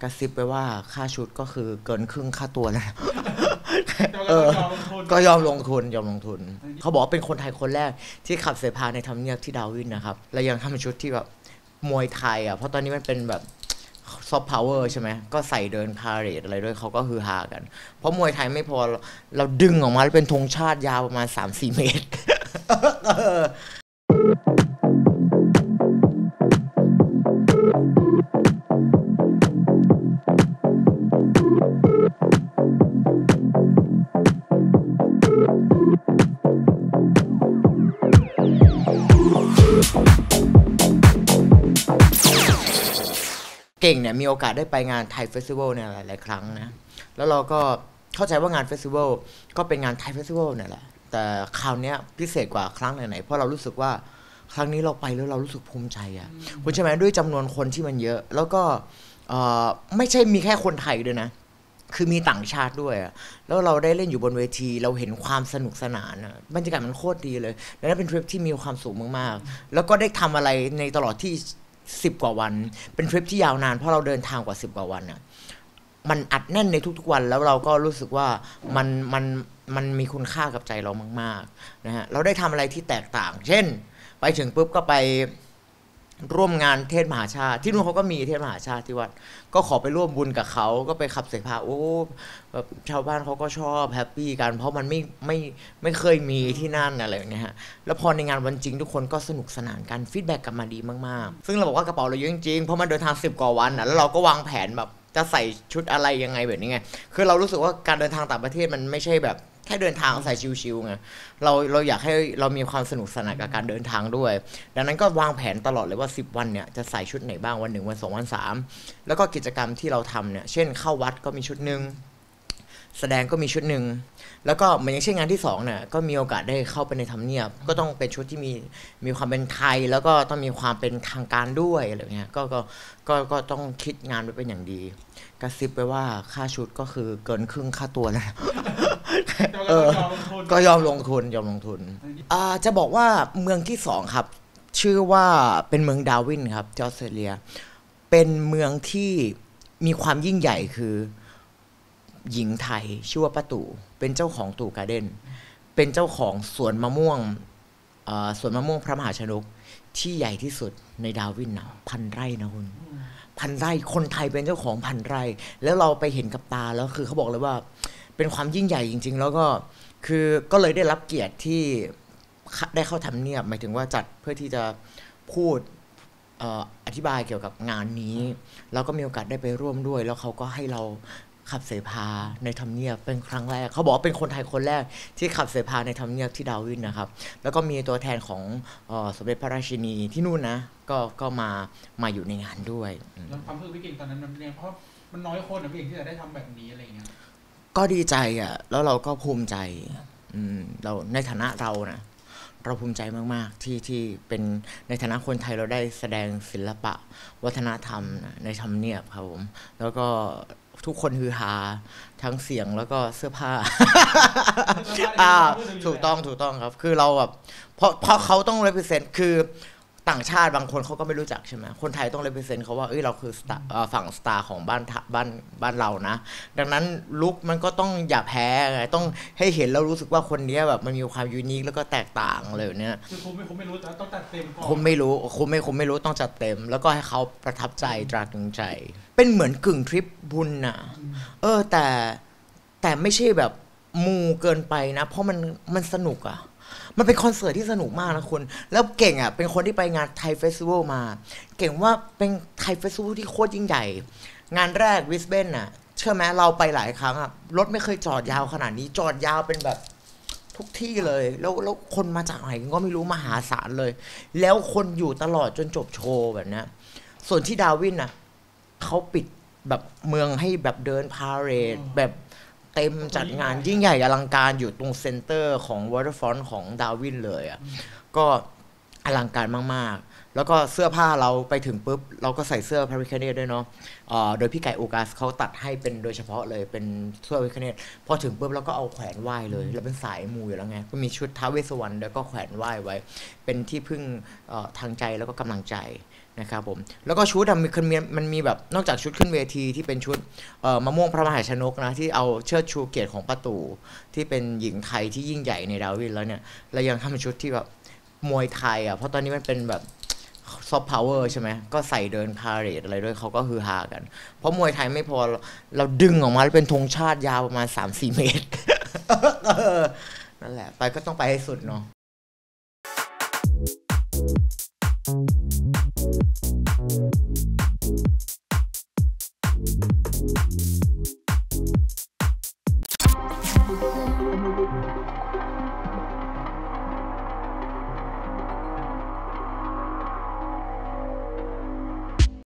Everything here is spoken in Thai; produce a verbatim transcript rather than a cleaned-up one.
กระซิบไปว่าค่าชุดก็คือเกินครึ่งค่าตัวแล้วเออก็ยอมลงทุนยอมลงทุนเขาบอกว่าเป็นคนไทยคนแรกที่ขับเสพาในทำเนียบที่ดาวินนะครับและยังทำชุดที่แบบมวยไทยอ่ะเพราะตอนนี้มันเป็นแบบซอฟต์พาวเวอร์ใช่ไหมก็ใส่เดินพาเหรดอะไรด้วยเขาก็ฮือฮากันเพราะมวยไทยไม่พอเราดึงออกมาแล้วเป็นธงชาติยาวประมาณ สามสี่ เมตรเก่งเนี่ยมีโอกาสได้ไปงานไทยเฟสติวัลเนี่ยหลายๆครั้งนะแล้วเราก็เข้าใจว่างานเฟสติวัลก็เป็นงานไทยเฟสติวัลเนี่ยแหละแต่คราวนี้พิเศษกว่าครั้งไหนๆเพราะเรารู้สึกว่าครั้งนี้เราไปแล้วเรารู้สึกภูมิใจอ่ะคุณใช่ไหมด้วยจำนวนคนที่มันเยอะแล้วก็ไม่ใช่มีแค่คนไทยด้วยนะคือมีต่างชาติด้วยอะแล้วเราได้เล่นอยู่บนเวทีเราเห็นความสนุกสนานอะบรรยากาศมันโคตรดีเลยและนั่นเป็นทริปที่มีความสุขมากๆแล้วก็ได้ทำอะไรในตลอดที่สิบกว่าวันเป็นทริปที่ยาวนานเพราะเราเดินทางกว่าสิบกว่าวันอ่ะมันอัดแน่นในทุกๆวันแล้วเราก็รู้สึกว่ามันมันมันมีคุณค่ากับใจเรามากๆนะฮะเราได้ทำอะไรที่แตกต่างเช่นไปถึงปุ๊บก็ไปร่วมงานเทศมหาชาติที่นู่นเขาก็มีเทศมหาชาติที่วัดก็ขอไปร่วมบุญกับเขาก็ไปขับเสพาโอ้แบบชาวบ้านเขาก็ชอบแฮปปี้กันเพราะมันไม่ไม่ไม่เคยมีที่นั่นอะไรอย่างเงี้ยฮะแล้วพอในงานวันจริงทุกคนก็สนุกสนานกันฟีดแบ็กกลับมาดีมากๆซึ่งเราบอกว่ากระเป๋าเราเยอะจริงๆเพราะมันเดินทางสิบกว่าวันอ่ะแล้วเราก็วางแผนแบบจะใส่ชุดอะไรยังไงแบบนี้ไงคือเรารู้สึกว่าการเดินทางต่างประเทศมันไม่ใช่แบบแค่เดินทางใส่ชิวๆไงเราเราอยากให้เรามีความสนุกสนานกับการเดินทางด้วยดังนั้นก็วางแผนตลอดเลยว่าสิบวันเนี่ยจะใส่ชุดไหนบ้างวันหนึ่งวันสองวันสามแล้วก็กิจกรรมที่เราทำเนี่ยเช่นเข้าวัดก็มีชุดนึงแสดงก็มีชุดหนึ่งแล้วก็เหมือนอย่างเช่นงานที่สองเนี่ยก็มีโอกาสได้เข้าไปในทำเนียบก็ต้องเป็นชุดที่มีมีความเป็นไทยแล้วก็ต้องมีความเป็นทางการด้วยอะไรเงี้ยก็ก็ก็ก็ต้องคิดงานไว้เป็นอย่างดีกระซิบไปว่าค่าชุดก็คือเกินครึ่งค่าตัวแล้วเออก็ยอมลงทุนยอมลงทุนอ่าจะบอกว่าเมืองที่สองครับชื่อว่าเป็นเมืองดาร์วินครับที่ออสเตรเลียเป็นเมืองที่มีความยิ่งใหญ่คือหญิงไทยชื่อว่าป้าตู่เป็นเจ้าของตู่การ์เด้นเป็นเจ้าของสวนมะม่วงสวนมะม่วงพระมหาชนกที่ใหญ่ที่สุดในดาร์วินนะพันไร่นะคุณพันไร่คนไทยเป็นเจ้าของพันไร่แล้วเราไปเห็นกับตาแล้วคือเขาบอกเลยว่าเป็นความยิ่งใหญ่จริงๆแล้วก็คือก็เลยได้รับเกียรติที่ได้เข้าทำเนียบหมายถึงว่าจัดเพื่อที่จะพูดอธิบายเกี่ยวกับงานนี้แล้วก็มีโอกาสได้ไปร่วมด้วยแล้วเขาก็ให้เราขับเสพาในทำเนียบเป็นครั้งแรกเขาบอกว่าเป็นคนไทยคนแรกที่ขับเสพาในทำเนียบที่ดาร์วินนะครับแล้วก็มีตัวแทนของสมเด็จพระราชินีที่นู่นนะก็ก็มามาอยู่ในงานด้วยแล้วความรู้สึกพี่เก่งตอนนั้นมันเนี่ยเพราะมันน้อยคนนะพี่เก่งที่จะได้ทำแบบนี้อะไรเงี้ยก็ดีใจอ่ะแล้วเราก็ภูมิใจเราในฐานะเรานะเราภูมิใจมากๆที่ที่เป็นในฐานะคนไทยเราได้แสดงศิลปะวัฒนธรรมในทำเนียบครับผมแล้วก็ทุกคนฮือฮาทั้งเสียงแล้วก็เสื้อผ้าอ่าถูกต้องถูกต้องครับคือเราแบบเพราะเพราะเขาต้อง represent คือต่างชาติบางคนเขาก็ไม่รู้จักใช่ไหมคนไทยต้อง represent เขาว่าเอ้ยเราคือฝั่งสตาร์ของบ้านบ้านบ้านเรานะดังนั้นลุคมันก็ต้องอย่าแพ้ไงต้องให้เห็นแล้วรู้สึกว่าคนนี้แบบมันมีความยูนิคแล้วก็แตกต่างเลยเนี่ยคือคุณไม่คุณไม่รู้แต่ต้องจัดเต็มก่อนคุณไม่รู้คุณไม่คุณไม่รู้ต้องจัดเต็มแล้วก็ให้เขาประทับใจตราตรึงใจเป็นเหมือนกึ่งทริปบุญน่ะเออแต่แต่ไม่ใช่แบบมูเกินไปนะเพราะมันมันสนุกอะมันเป็นคอนเสิร์ตที่สนุกมากนะคุณแล้วเก่งอ่ะเป็นคนที่ไปงานไทยเฟสติวัลมาเก่งว่าเป็นไทยเฟสติวัลที่โคตรยิ่งใหญ่งานแรกวิสเบนน่ะเชื่อไหมเราไปหลายครั้งอ่ะรถไม่เคยจอดยาวขนาดนี้จอดยาวเป็นแบบทุกที่เลยแล้วแล้วคนมาจากไหนก็ไม่รู้มหาศาลเลยแล้วคนอยู่ตลอดจนจบโชว์แบบนี้ส่วนที่ดาร์วินน่ะเขาปิดแบบเมืองให้แบบเดินพาเหรดแบบเต็มจัดงานยิ่งใหญ่อลังการอยู่ตรงเซ็นเตอร์ของวอเตอร์ฟรอนต์ของดาร์วินเลยอ่ะก็อลังการมากๆแล้วก็เสื้อผ้าเราไปถึงปุ๊บเราก็ใส่เสื้อพระพิฆเนศด้วยเนาะโดยพี่ไก่โอกัสเขาตัดให้เป็นโดยเฉพาะเลยเป็นเสื้อพระพิฆเนศพอถึงปุ๊บเราก็เอาแขวนไหว้เลยแล้วเป็นสายมูอยู่แล้วไงก็มีชุดท้าวเวสสวรรณแล้วก็แขวนไหว้ไว้เป็นที่พึ่งทางใจแล้วก็กำลังใจนะครับผมแล้วก็ชุดมันมีมันมีแบบนอกจากชุดขึ้นเวทีที่เป็นชุดเอ่อมะม่วงพระมหาชนกนะที่เอาเชิดชูเกียรติของป้าตู่ที่เป็นหญิงไทยที่ยิ่งใหญ่ในดาวินแล้วเนี่ยเรายังทำชุดที่แบบมวยไทยอ่ะเพราะตอนนี้มันเป็นแบบซอฟต์พาวเวอร์ใช่ไหมก็ใส่เดินพาเหรดอะไรด้วยเขาก็ฮือฮากัน เพราะมวยไทยไม่พอเราเราดึงออกมาแล้วเป็นธงชาติยาวประมาณ สามสี่ เมตร นั่นแหละไปก็ต้องไปให้สุดเนาะ